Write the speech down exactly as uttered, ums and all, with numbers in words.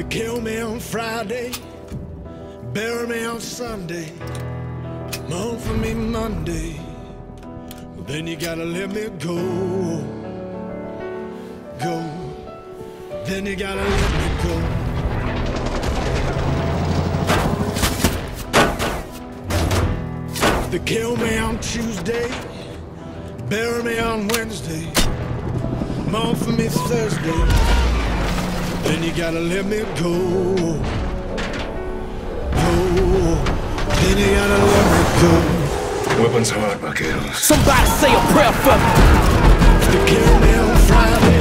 They kill me on Friday, bury me on Sunday, mourn for me Monday. Well, then you gotta let me go, go. Then you gotta let me go. They kill me on Tuesday, bury me on Wednesday, mourn for me Thursday. Then you gotta let me go, go. Then you gotta let me go. Weapons hard, vaqueros. Somebody say a prayer for me. They kill me on Friday,